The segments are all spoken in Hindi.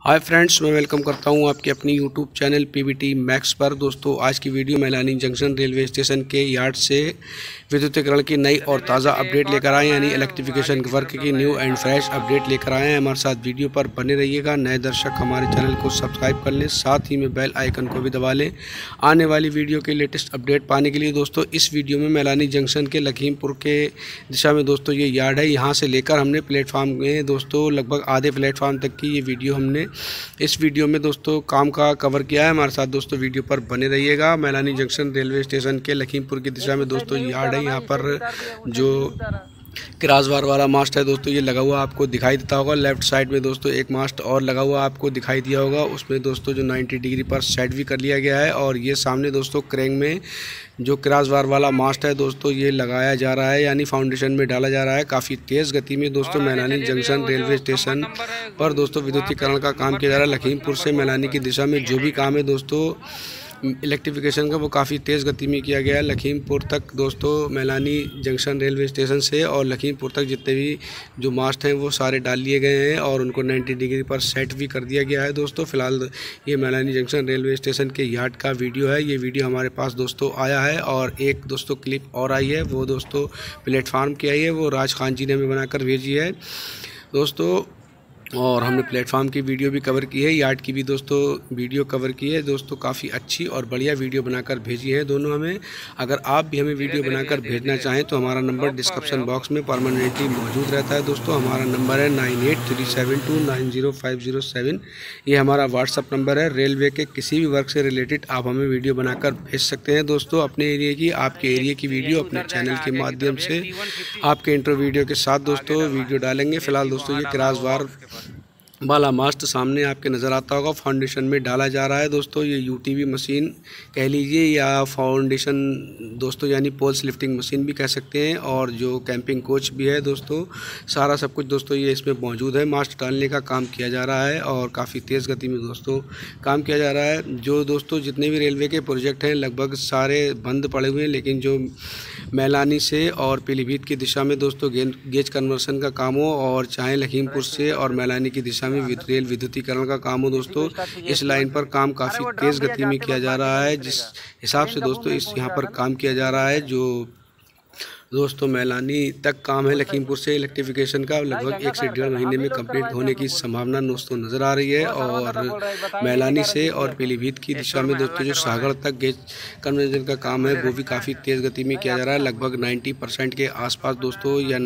हाय फ्रेंड्स, मैं वेलकम करता हूं आपके अपनी यूट्यूब चैनल पीवीटी मैक्स पर। दोस्तों, आज की video Mailani junction railway station के यार्ड से विद्युतीकरण की नई और ताज़ा अपडेट लेकर आए, यानी इलेक्ट्रिफिकेशन वर्क की न्यू एंड फ्रेश अपडेट लेकर आए हैं। हमारे साथ वीडियो पर बने रहिएगा। नए दर्शक हमारे चैनल को सब्सक्राइब कर लें, साथ ही में बेल आइकन को भी दबा लें आने वाली वीडियो के लेटेस्ट अपडेट पाने के लिए। दोस्तों, इस वीडियो में मैलानी जंक्शन के लखीमपुर के दिशा में दोस्तों ये यार्ड है। यहाँ से लेकर हमने प्लेटफार्म में दोस्तों लगभग आधे प्लेटफार्म तक की ये वीडियो हमने इस वीडियो में दोस्तों काम का कवर किया है। हमारे साथ दोस्तों वीडियो पर बने रहिएगा। मैलानी जंक्शन रेलवे स्टेशन के लखीमपुर की दिशा में दोस्तों यार्ड है। यहाँ पर जो क्रासबार वाला मास्ट है दोस्तों ये लगा हुआ आपको दिखाई देता होगा। लेफ्ट साइड में दोस्तों एक मास्ट और लगा हुआ आपको दिखाई दिया होगा, उसमें दोस्तों जो 90 डिग्री पर सेट भी कर लिया गया है। और ये सामने दोस्तों क्रेंग में जो क्रासबार वाला मास्ट है दोस्तों ये लगाया जा रहा है, यानी फाउंडेशन में डाला जा रहा है। काफ़ी तेज़ गति में दोस्तों मैलानी जंक्शन रेलवे स्टेशन पर दोस्तों विद्युतीकरण का काम किया जा रहा है। लखीमपुर से मैलानी की दिशा में जो भी काम है दोस्तों इलेक्ट्रिफिकेशन का वो काफ़ी तेज़ गति में किया गया है। लखीमपुर तक दोस्तों मैलानी जंक्शन रेलवे स्टेशन से और लखीमपुर तक जितने भी जो मास्ट हैं वो सारे डाल लिए गए हैं और उनको 90 डिग्री पर सेट भी कर दिया गया है। दोस्तों फिलहाल ये मैलानी जंक्शन रेलवे स्टेशन के यार्ड का वीडियो है। ये वीडियो हमारे पास दोस्तों आया है और एक दोस्तों क्लिप और आई है, वो दोस्तों प्लेटफार्म की आई है, वो राज खान जी ने हमें बनाकर भेजी है दोस्तों। और हमने प्लेटफार्म की वीडियो भी कवर की है, यार्ड की भी दोस्तों वीडियो कवर की है दोस्तों। काफ़ी अच्छी और बढ़िया वीडियो बनाकर भेजी है दोनों हमें। अगर आप भी हमें वीडियो बनाकर भेजना चाहें तो हमारा नंबर डिस्क्रिप्शन बॉक्स में परमानेंटली मौजूद रहता है दोस्तों। हमारा नंबर है 9837290507। ये हमारा व्हाट्सअप नंबर है। रेलवे के किसी भी वर्क से रिलेटेड आप हमें वीडियो बनाकर भेज सकते हैं दोस्तों। अपने एरिया की, आपके एरिया की वीडियो अपने चैनल के माध्यम से आपके इंट्रो वीडियो के साथ दोस्तों वीडियो डालेंगे। फिलहाल दोस्तों ये क्रासबार वाला मास्ट सामने आपके नज़र आता होगा, फाउंडेशन में डाला जा रहा है दोस्तों। ये यूटीवी मशीन कह लीजिए या फाउंडेशन दोस्तों, यानी पोल्स लिफ्टिंग मशीन भी कह सकते हैं। और जो कैंपिंग कोच भी है दोस्तों, सारा सब कुछ दोस्तों ये इसमें मौजूद है। मास्ट डालने का काम किया जा रहा है और काफ़ी तेज़ गति में दोस्तों काम किया जा रहा है। जो दोस्तों जितने भी रेलवे के प्रोजेक्ट हैं लगभग सारे बंद पड़े हुए हैं, लेकिन जो मैलानी से और पीलीभीत की दिशा में दोस्तों गेज कन्वर्सन का काम हो, और चाहे लखीमपुर से और मैलानी की दिशा में रेल विद्युतीकरण का काम हो दोस्तों, इस लाइन पर काम काफ़ी तेज़ गति में किया जा रहा है। जिस हिसाब से दोस्तों इस यहाँ पर काम किया जा रहा है, जो दोस्तों मैलानी तक काम है लखीमपुर से इलेक्ट्रिफिकेशन का, लगभग 1 से 1.5 महीने में कंप्लीट होने की संभावना दोस्तों नज़र आ रही है। और मैलानी से और पीलीभीत की दिशा में दोस्तों जो सागर तक गेज कन्वर्जन का काम है वो भी काफ़ी तेज़ गति में किया जा रहा है। लगभग 90% के आसपास दोस्तों, या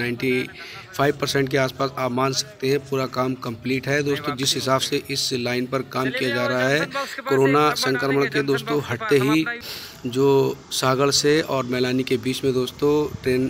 95% के आसपास आप मान सकते हैं पूरा काम कंप्लीट है दोस्तों। जिस हिसाब से इस लाइन पर काम किया जा रहा है, कोरोना संक्रमण के दोस्तों हटते ही जो सागर से और मैलानी के बीच में दोस्तों ट्रेन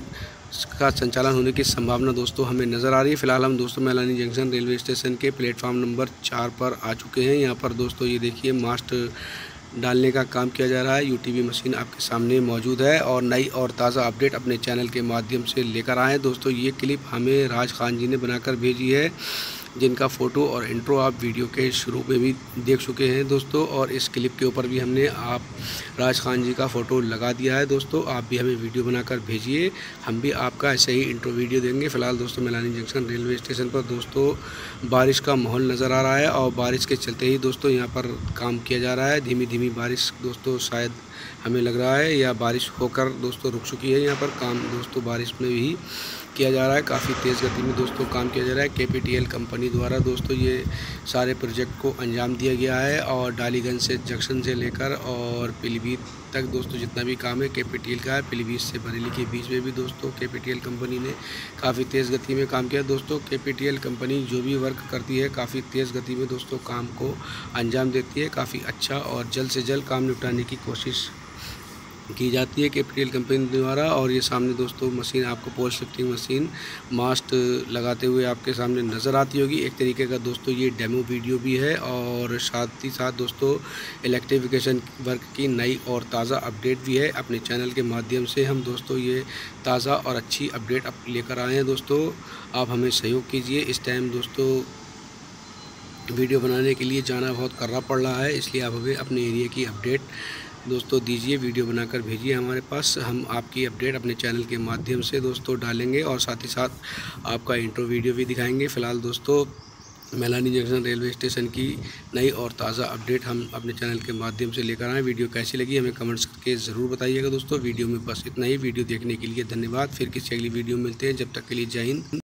का संचालन होने की संभावना दोस्तों हमें नज़र आ रही है। फिलहाल हम दोस्तों मैलानी जंक्शन रेलवे स्टेशन के प्लेटफार्म नंबर 4 पर आ चुके हैं। यहाँ पर दोस्तों ये देखिए मास्ट डालने का काम किया जा रहा है। यूटीवी मशीन आपके सामने मौजूद है और नई और ताज़ा अपडेट अपने चैनल के माध्यम से लेकर आए हैं दोस्तों। ये क्लिप हमें राज खान जी ने बनाकर भेजी है, जिनका फ़ोटो और इंट्रो आप वीडियो के शुरू में भी देख चुके हैं दोस्तों। और इस क्लिप के ऊपर भी हमने आप राज खान जी का फ़ोटो लगा दिया है दोस्तों। आप भी हमें वीडियो बनाकर भेजिए, हम भी आपका ऐसे ही इंट्रो वीडियो देंगे। फ़िलहाल दोस्तों मैलानी जंक्शन रेलवे स्टेशन पर दोस्तों बारिश का माहौल नज़र आ रहा है और बारिश के चलते ही दोस्तों यहाँ पर काम किया जा रहा है। धीमी धीमी बारिश दोस्तों शायद हमें लग रहा है, या बारिश होकर दोस्तों रुक चुकी है। यहाँ पर काम दोस्तों बारिश में भी किया जा रहा है, काफ़ी तेज़ गति में दोस्तों काम किया जा रहा है। केपीटीएल कंपनी द्वारा दोस्तों ये सारे प्रोजेक्ट को अंजाम दिया गया है और डालीगंज से जंक्शन से लेकर और पीलीभीत तक दोस्तों जितना भी काम है केपीटीएल का है। पीलीभीत से बरेली के बीच में भी दोस्तों केपीटीएल कंपनी ने काफ़ी तेज़ गति में काम किया दोस्तों। केपीटीएल कंपनी जो भी वर्क करती है काफ़ी तेज़ गति में दोस्तों काम को अंजाम देती है। काफ़ी अच्छा और जल्द से जल्द काम निपटाने की कोशिश की जाती है केपीटीएल कंपनी द्वारा। और ये सामने दोस्तों मशीन आपको पोल शिफ्टिंग मशीन मास्ट लगाते हुए आपके सामने नज़र आती होगी। एक तरीके का दोस्तों ये डेमो वीडियो भी है और साथ ही साथ दोस्तों इलेक्ट्रिफिकेशन वर्क की नई और ताज़ा अपडेट भी है। अपने चैनल के माध्यम से हम दोस्तों ये ताज़ा और अच्छी अपडेट लेकर आए हैं दोस्तों। आप हमें सहयोग कीजिए। इस टाइम दोस्तों वीडियो बनाने के लिए जाना बहुत करना पड़ रहा है, इसलिए आप हमें अपने एरिया की अपडेट दोस्तों दीजिए, वीडियो बनाकर भेजिए हमारे पास। हम आपकी अपडेट अपने चैनल के माध्यम से दोस्तों डालेंगे और साथ ही साथ आपका इंट्रो वीडियो भी दिखाएंगे। फ़िलहाल दोस्तों मैलानी जंक्शन रेलवे स्टेशन की नई और ताज़ा अपडेट हम अपने चैनल के माध्यम से लेकर आए। वीडियो कैसी लगी हमें कमेंट्स करके ज़रूर बताइएगा दोस्तों। वीडियो में बस इतना ही। वीडियो देखने के लिए धन्यवाद। फिर किसी अगली वीडियो में मिलते हैं, जब तक के लिए जय हिंद।